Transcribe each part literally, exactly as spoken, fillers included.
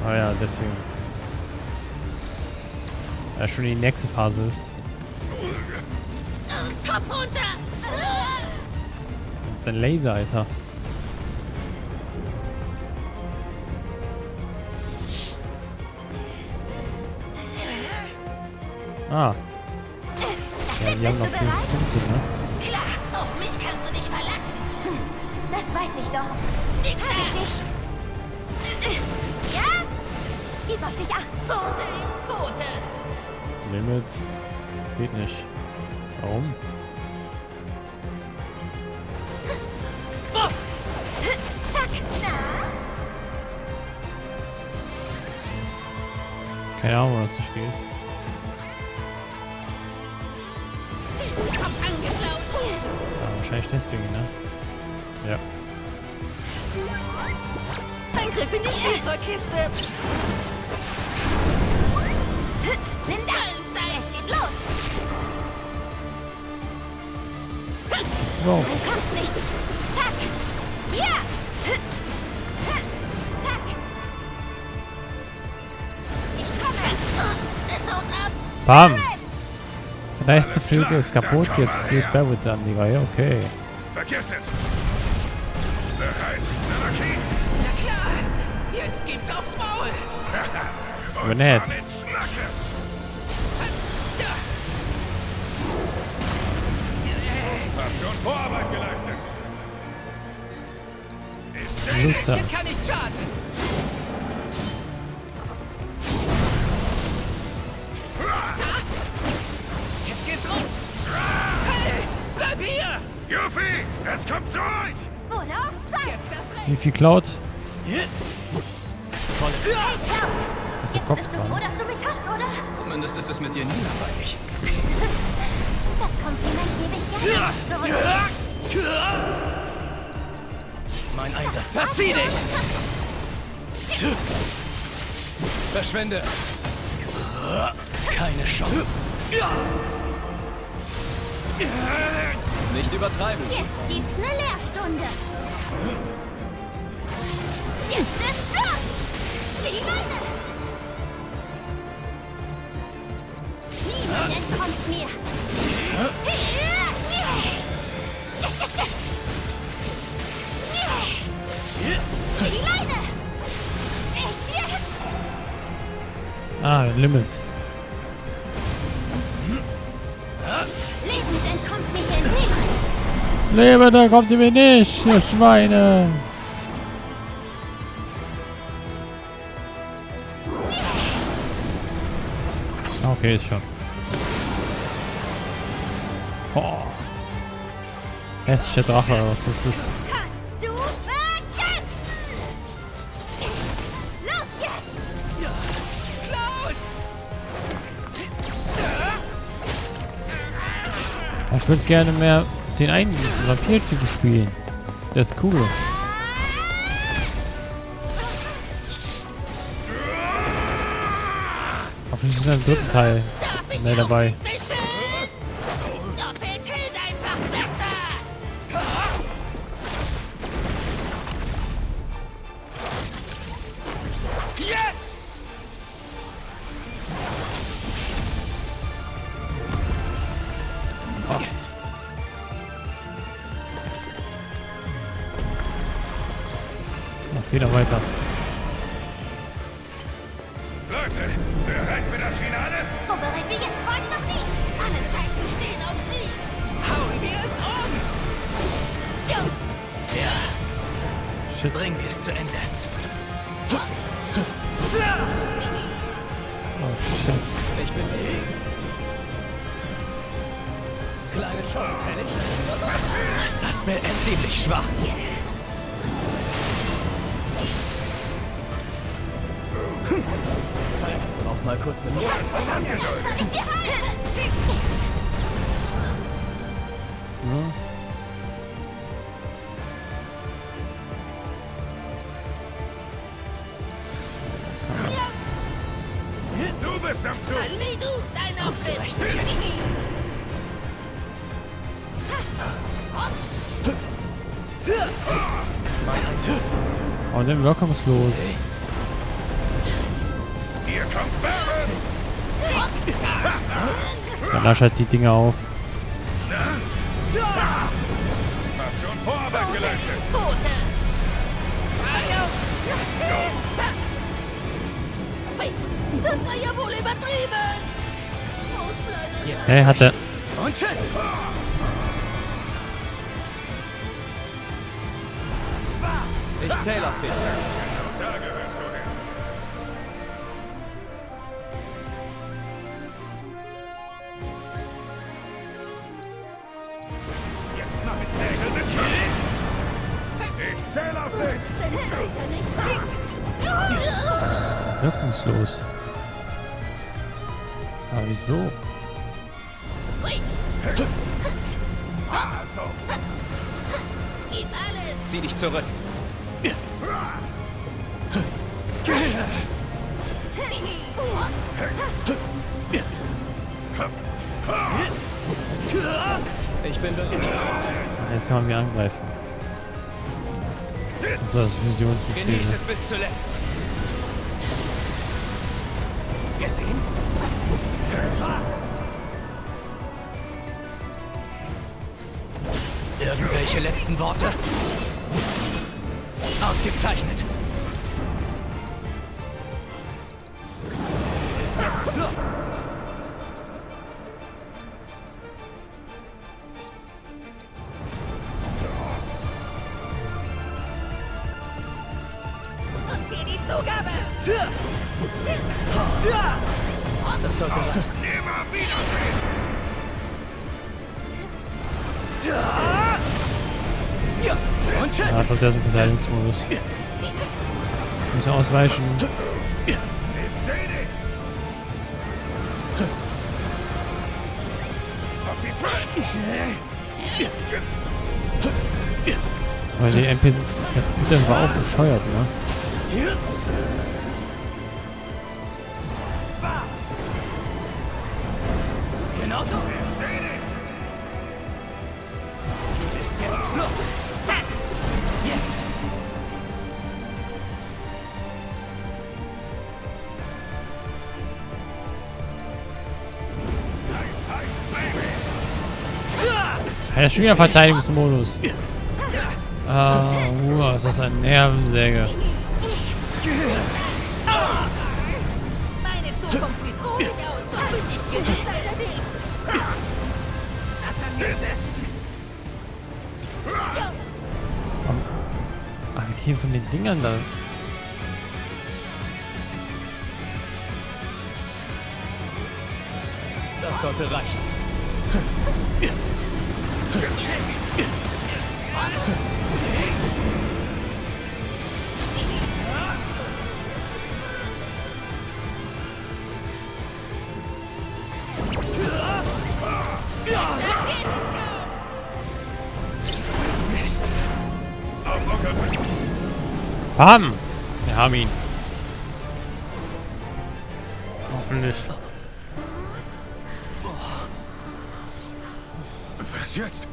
Ah ja, deswegen. Ja, schon die nächste Phase ist. Kopf runter! Das ist ein Laser, Alter. Ah. Ja, die haben noch fünf Punkte, ne? Klar, auf mich kannst du dich verlassen. Hm, das weiß ich doch. Nix Hab ich dich. Ja? Gib auf dich acht. Pfote in Pfote. Limit. Geht nicht. Warum? Zack. Na? Keine Ahnung, was nicht geht. Kopf angeflaut. Ja, wahrscheinlich deswegen, ne? Ja. Ein Griff in die Spielzeugkiste. Nimm das. Es geht los. So. Du kommst nicht. Zack. Ja. Zack. Ich komme. Es haut ab. Bam! Der nächste Flügel ist kaputt, jetzt geht Barrett an die Reihe, okay. Vergiss es! Bereit, Anarchie! Na klar! Jetzt gibt's aufs Maul! Aber nett. Mit Schnackes! Hab schon Vorarbeit geleistet! Ich seh dich! Nutzer. Jetzt kann nicht schaden! Jetzt geht's rund! Hey! Bleib hier! Yuffie, es kommt zu euch! Wurde auf Zeit. Wie viel klaut? Volles. Das ist der Jetzt Kopf bist du froh, dran. dass du mich hast, oder? Zumindest ist es mit dir nie langweilig. Das Kompliment gebe ich gerne zurück. Mein Einsatz. Verzieh dich! Verschwinde! Keine Chance. Nicht übertreiben. Jetzt gibt's eine Lehrstunde. Jetzt ist Schluss. Zieh die Leine. Niemand entkommt mir. Zieh die Leine. Echt jetzt? Ah, Limit. Lebend entkommt mir hier niemand. Lebe, da kommt ihr mir nicht, ihr Schweine. Okay, ist schon. Oh. Hässlicher Drache, was ist das? Kannst du vergessen? Los jetzt! Cloud! Ich würde gerne mehr den einen Vampir-Typ spielen. Der ist cool. Hoffentlich ist er im dritten Teil Darf ich mehr dabei. auch mitmischen? Doppelt hält einfach besser. Jetzt! Es geht noch weiter. Leute, bereit für das Finale? So bereit wie jetzt war ich noch nie. Alle Zeiten stehen auf sie. Hauen wir es um! Ja, Shit. bringen wir es zu Ende. Oh shit. Ich bin hier. Kleine Show, fertig? Ist das Bild ziemlich schwach? Brauch mal kurz eine Minute. Ich dir heim. Ja. Du bist am Zug! Ali, du, dein Auftritt. Oh, dann wirkungslos. kommt Barret! Dann lasch halt die Dinger auf. Hab schon Vorarbeit geleistet! Pfote! Das war ja wohl übertrieben! Ausleihen! Jetzt Hey, hat er. und tschüss. Ich zähle auf dich. Da gehörst du hin! Jetzt mach ich Nägel mit König! Ich zähle auf dich! Dann fällt er nicht weg. Wirkungslos. Aber wieso? Also, Gib alles! Zieh dich zurück. Ich bin bereit. Jetzt kann man mich angreifen. So, das Fusionsziel. Genieß es bis zuletzt. Gesehen? Das war's. Irgendwelche letzten Worte? Ausgezeichnet. Ist jetzt Schluss. Und hier die Zugabe! Das sollte reichen. nimmer wiedersehen! Ja, und tschüss. Ja, doch, der ist im Verteidigungsmodus. Muss ja ausweichen. Ich seh dich! Auf die Treppe! Weil die N P Cs, der Peter war auch bescheuert, ne? Genau so. Ich seh dich! Ist jetzt Schluss. Zack. Jetzt. Heiß, heiß, Baby! Er ist schon wieder Verteidigungsmodus. Ah, uh, ist das eine Nervensäge. Meine Zukunft sieht ruhig aus, doch ich gehe leider nicht. Das haben wir gesessen. Ah, wir kriegen von den Dingern da. Das sollte reichen. Mist. Auflockern! Bam! Wir haben ihn. Hoffentlich. Was jetzt?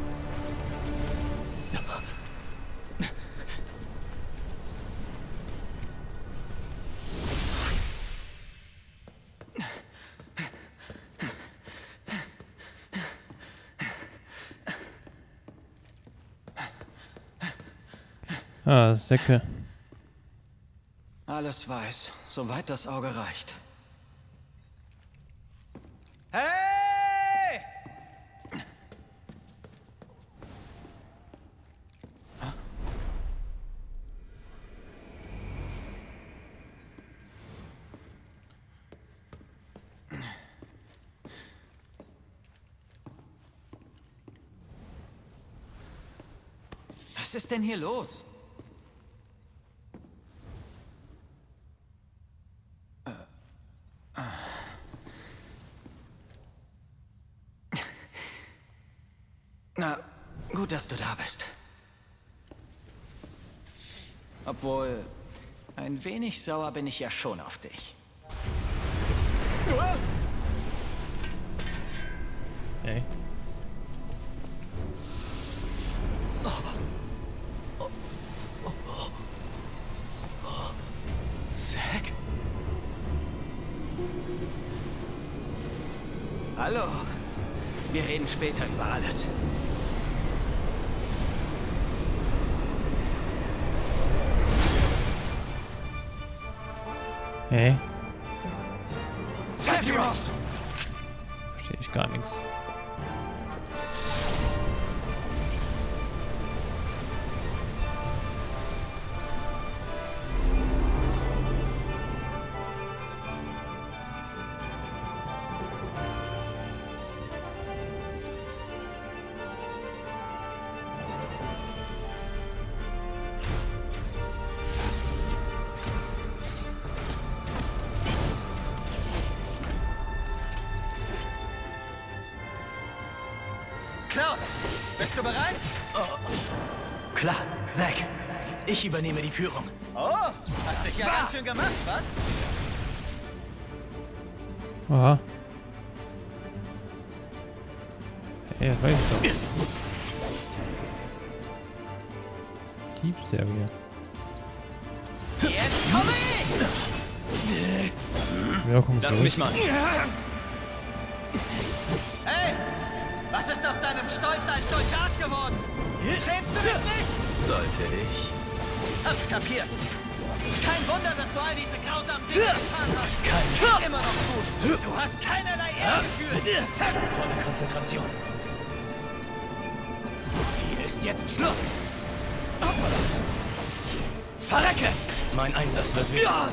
Ah, Säcke. Alles weiß, soweit das Auge reicht. Hey! Was ist denn hier los? Na, gut, dass du da bist. Obwohl, ein wenig sauer bin ich ja schon auf dich. Ey. Zack? Hallo. Wir reden später über alles. Hä? Sephiroth! Verstehe ich gar nichts. Cloud, bist du bereit? Oh. Klar, Zack. Ich übernehme die Führung. Oh, hast dich ja ganz schön gemacht, was? Aha. Ey, das weiß ich doch. Diebserie. Jetzt komme ich! Wirkungslos. Lass mich mal. Hey! Was ist aus deinem Stolz als Soldat geworden? Schämst du dich nicht? Sollte ich. Hab's kapiert. Kein Wunder, dass du all diese grausamen Dinge getan hast. Kein immer noch gut. Du hast keinerlei Ehrgefühl. Volle Konzentration. Hier ist jetzt Schluss. Verrecke! Mein Einsatz wird wieder.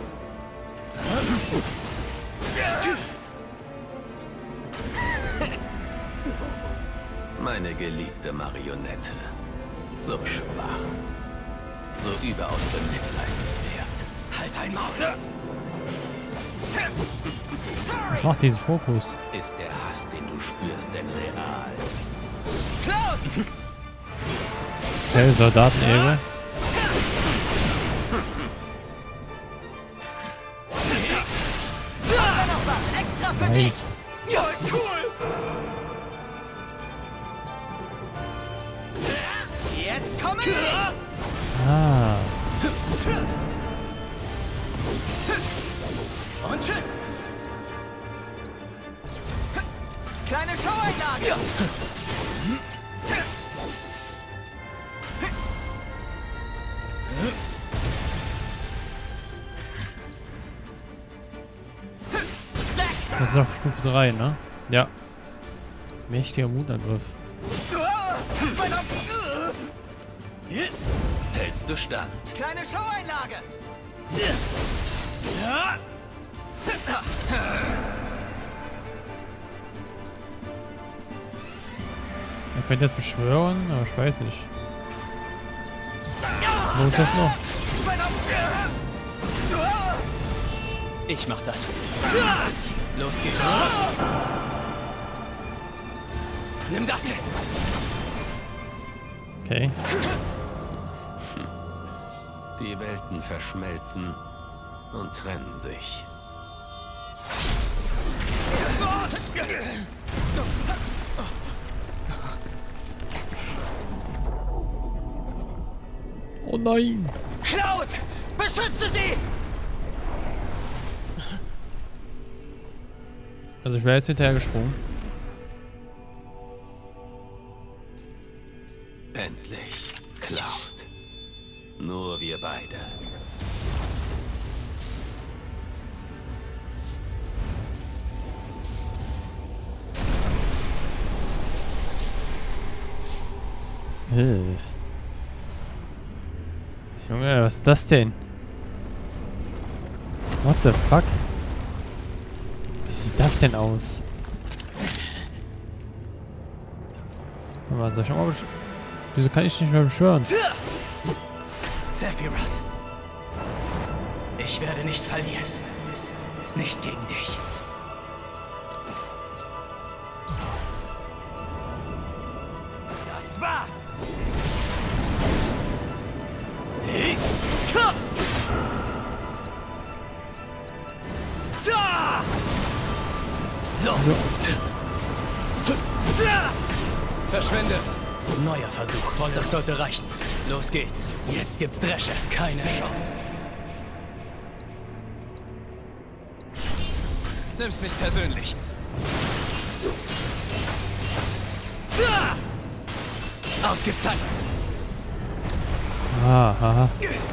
Meine geliebte Marionette. So schwach. So überaus bemitleidenswert. Halt dein Maul! Mach diesen Fokus. Ist der Hass, den du spürst, denn real? Cloud! Der Soldatenehre. Da noch was extra für dich! Nice. Ja, cool! Jetzt komme ich! Ah. Und tschüss! Kleine Show-Einlage! Das ist auf Stufe drei, ne? Ja. Mächtiger Mutangriff. Hältst du stand? Kleine Show-Einlage! Er könnte jetzt beschwören, aber ich weiß nicht. Wo ist das noch? Ich mach das. Los geht's. Nimm das. Okay. Die Welten verschmelzen und trennen sich. Oh nein! Cloud! Beschütze sie! Also ich wäre jetzt hinterher gesprungen. Endlich, Cloud. Nur wir beide. Äh. Junge, was ist das denn? What the fuck? Wie sieht das denn aus? Aber soll ich auch mal besch- Wieso kann ich nicht mehr beschwören? Sephiroth. Ich werde nicht verlieren. Nicht gegen dich. Das war's. Hey. Komm. Da. Los. Da. Verschwinde. Neuer Versuch. Voll, das sollte reichen. Los geht's. Jetzt gibt's Dresche. Keine Chance. Nimm's nicht persönlich. Ausgezeichnet. Ah, haha.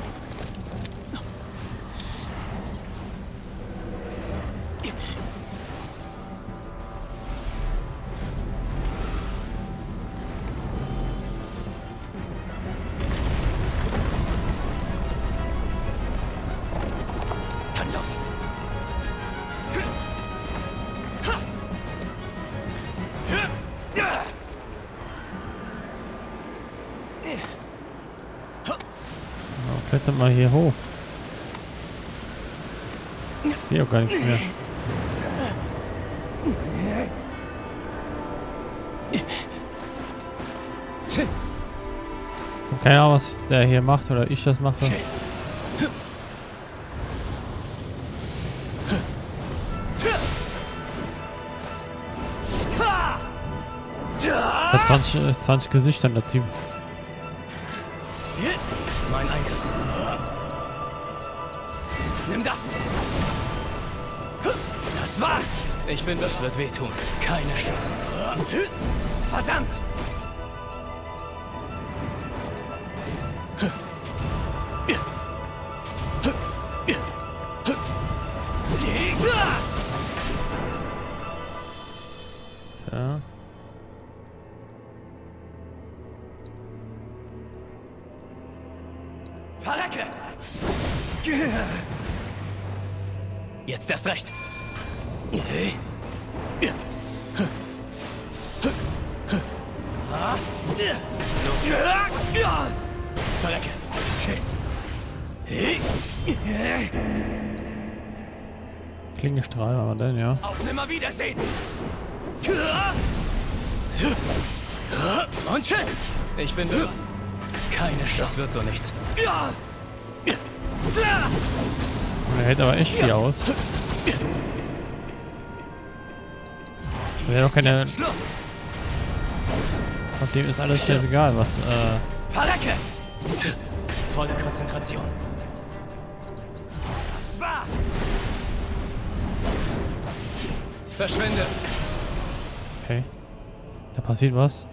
Dann los. Klettert mal hier hoch. Ich sehe auch gar nichts mehr. Ich hab keine Ahnung, was der hier macht oder ich das mache. Das hat zwanzig, zwanzig Gesichter in der Team. Mein Einsatz. Nimm das. Das war's. Ich bin, das wird wehtun. Keine Chance. Verdammt. Ja. Verrecke! Jetzt erst recht. Verrecke. Klingenstrahl, aber dann, ja. Auf Nimmerwiedersehen. Und tschüss. Ich bin da. Keine Chance. Das wird so nichts. Er hält aber echt viel aus. Wäre doch keine. Auf dem ist alles scheißegal, was. Äh Verrecke! Volle Konzentration. Das war's! Verschwinde! Okay. Da passiert was.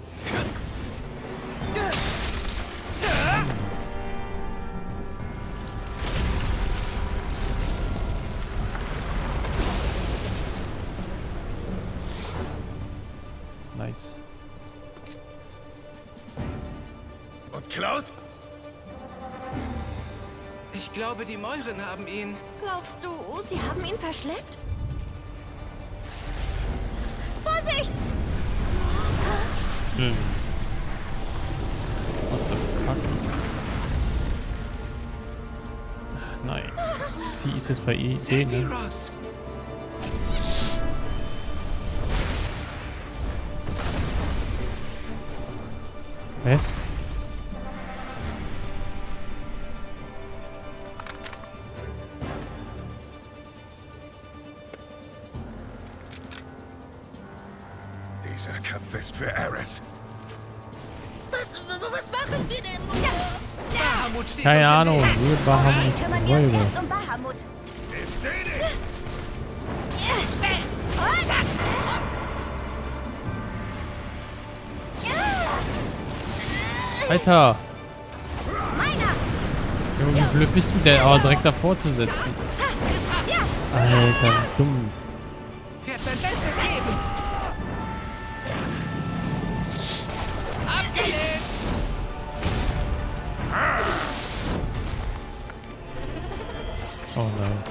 Nice. Und Cloud? Ich glaube, die Mäuren haben ihn. Glaubst du, sie haben ihn verschleppt? Vorsicht! Hm. What the fuck? Nein. Das Vieh ist jetzt bei I- denen. Sephiroth. Was? Dieser Kampf ist für Ares. Was, was machen wir denn? Bahamut steht Keine uns im Ahnung. Weg. Wir Bahamut. Kümmern wir uns Wolke. erst um Bahamut. Ich seh dich! Alter! Meiner! Junge, wie blöd bist du denn, aber direkt davor zu setzen? Alter, dumm. Wird sein Bestes geben. Abgelehnt! Oh nein.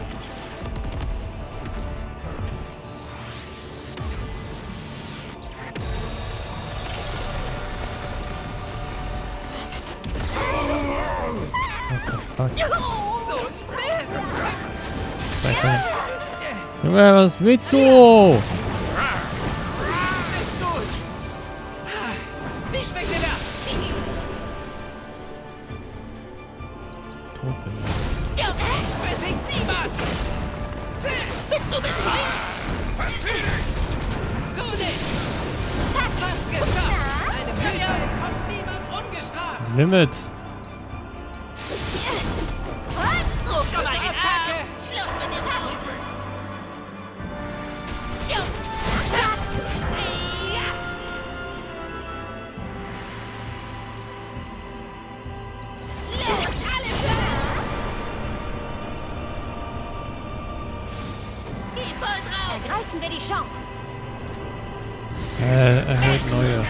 What the fuck? So spät! Weiter. Junge, was willst du? Ist durch! Wie schmeckt dir das? Tot bin Ich besieg niemand! Bist du bescheuert? So nicht! Fast geschafft! Eine Mühe kommt niemand ungestraft! ich. Limit. Ruf schon mal den Attacke! Arzt! Schluss mit dem Haus! voll drauf. Ergreifen wir die Chance. Äh, erhält neue.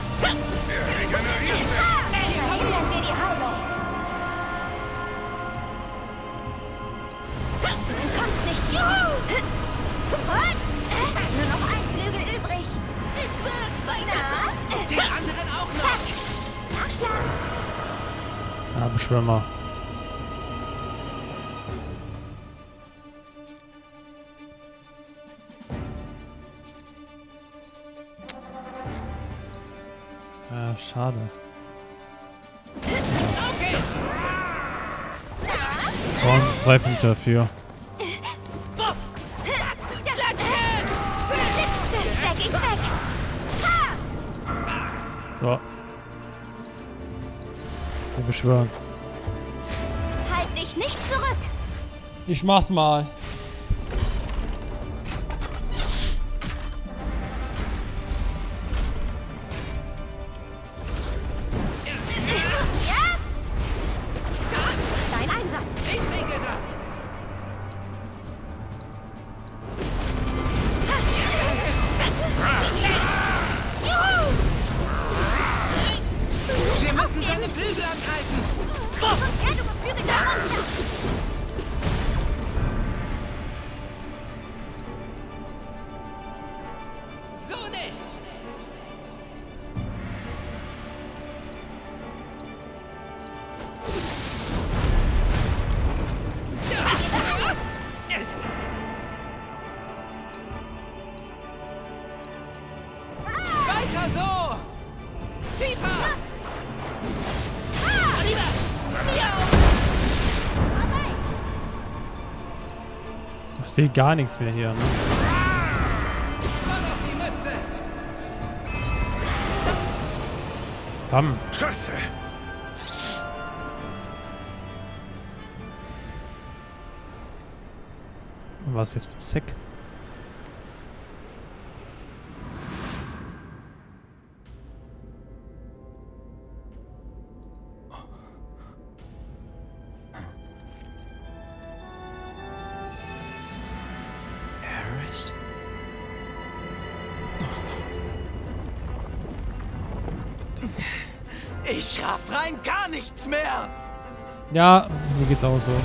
Verhindern wir die Heilung. Kommt nicht. Und? Nur noch ein Flügel übrig. Es wird weiter. Den anderen auch noch. Zack. Nachschlag. Ah, Beschwimmer. Ah, schade. Und zwei Punkte dafür. Das steck ich weg. So. Wir beschwören. Halt dich nicht zurück. Ich mach's mal. Ja? Dein Einsatz. Ich regel das. Wir müssen seine Flügel angreifen. Ja, du beflügelter Monster. So nicht. Weiter so. Tiefer. Ich sehe gar nichts mehr hier, ne? Voll auf die Mütze. Bam. Scheiße! Und was jetzt mit Zack? Harris? Ich raff rein gar nichts mehr. Ja, mir geht's auch so.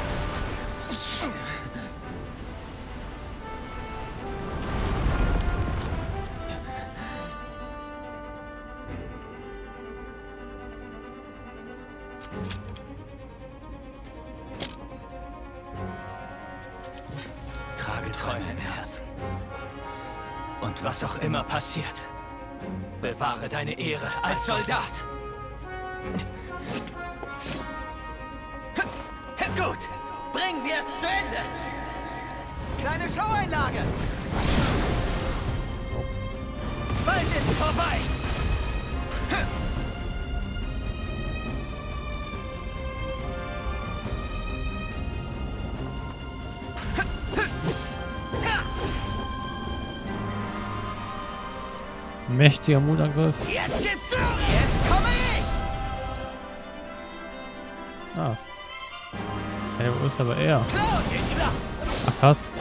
Trage Träume im Herzen. Und was auch immer passiert, bewahre deine Ehre als Soldat. Gut, bringen wir es zu Ende. Kleine Showeinlage. Bald ist vorbei. Mächtiger Mutangriff. Jetzt geht's zu. Jetzt komme ich. Ah. Hey, wo ist aber er? Cloud, Ach, krass.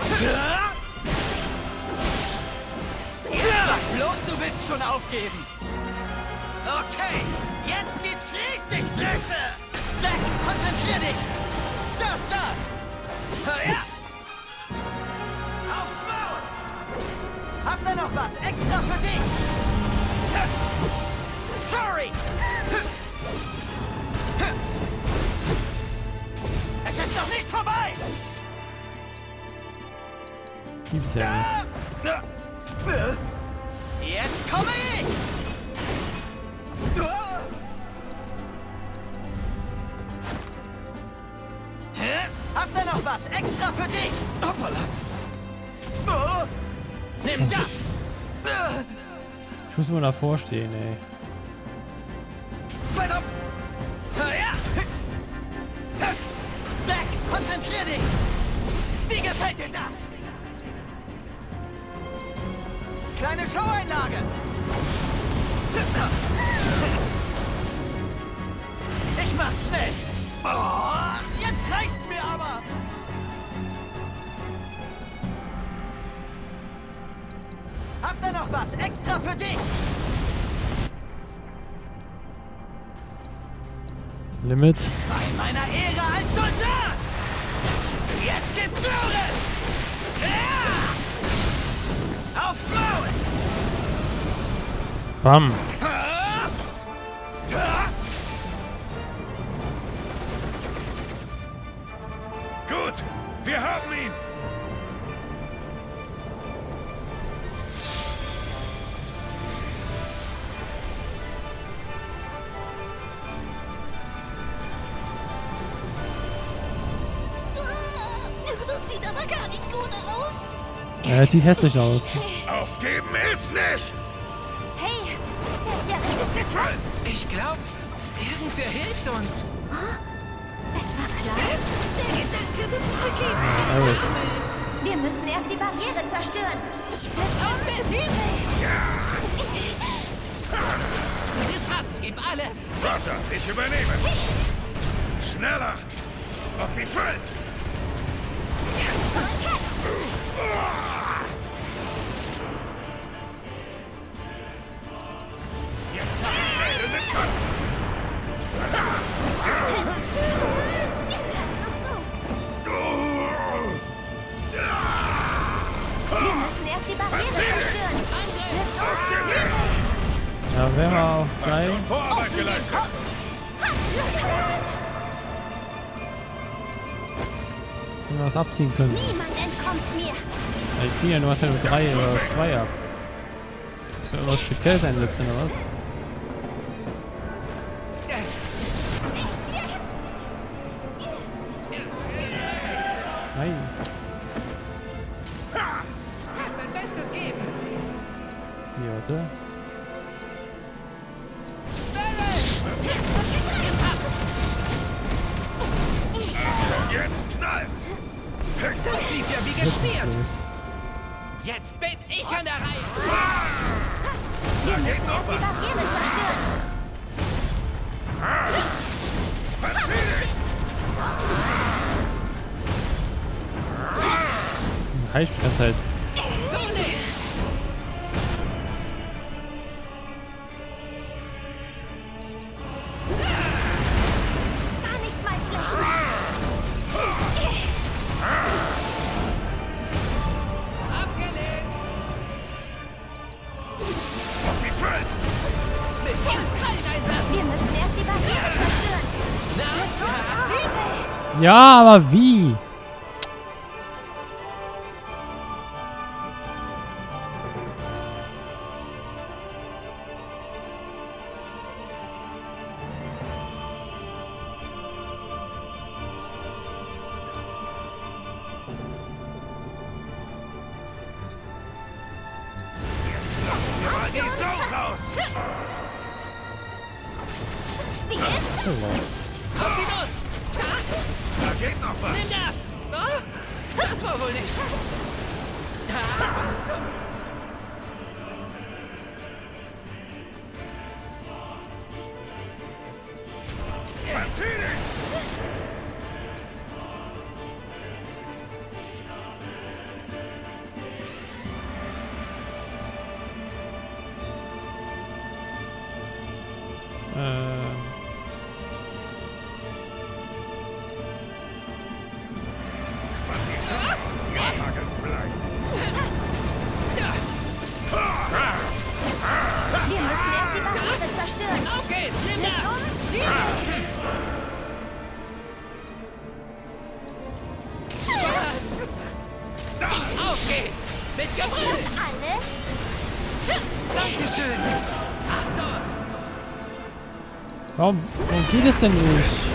sag bloß, du willst schon aufgeben. Okay, jetzt gibt's richtig Dresche. Zack, konzentrier dich. Das, das. Ja. Aufs Maul. Habt ihr noch was extra für dich? Sorry. Es ist noch nicht vorbei. Gibt's ja nicht. Jetzt komme ich. Habt ihr noch was extra für dich? Hoppala. Nimm das. Ich muss immer davor stehen, ey. Verdammt. Ja. Zack, konzentrier dich. Wie gefällt dir das? Kleine Showeinlage. Ich mach's schnell. Oh, jetzt reicht's mir aber. Habt ihr noch was extra für dich? Limit. Bei meiner Ehre als Soldat! Jetzt gibt's Höheres! Ja! Aufs Maul! Bam. Gut, wir haben ihn. Das sieht aber gar nicht gut aus. Er sieht hässlich aus. Aufgeben ist nicht. Hey, der, der rechte Die Schuld. Ich glaube, irgendwer hilft uns. etwa klar? Der Gedanke befriedigt Ja, alles. Wir müssen erst die Barriere zerstören. Diese Unbesiegel. Jetzt hat's, gib alles. Roger, ich übernehme. Schneller. Auf die Schuld. Jetzt noch ein Mädel mit Kopf. Wir müssen erst die Barriere zerstören. Aus dem Weg. Ja, wäre auch geil. Schon Vorarbeit geleistet. Wenn wir was abziehen können. Niemand entkommt mir. Ja, ich ziehe ja nur was ja nur drei oder zwei ab. Ist ja irgendwas Spezielles einsetzen oder was? Nein. Dein Bestes geben. Hier, warte. Jetzt knallt's. Das lief ja wie geschmiert. Los. Jetzt bin ich an der Reihe. Wir müssen erst die Barriere zerstören. Verzieh dich. Heißt die ganze Zeit. So nicht. Gar nicht mal schlecht. Abgelehnt. Auf die Schuld. Mit Vollkalteinsatz. Wir müssen erst die Barriere zerstören. Ja, aber wie? Mal die Sau raus. Auf die Nuss. Da geht noch was. Nimm das. Oh, das war wohl nicht. Ah, Verzieh dich. Äh. Nagelsblei. Wir müssen erst die Barriere zerstören. Auf geht's. Nimm das. Auf geht's. Mit Gebrüll. Alles? Dankeschön. Achtung. Warum, warum geht es denn nicht?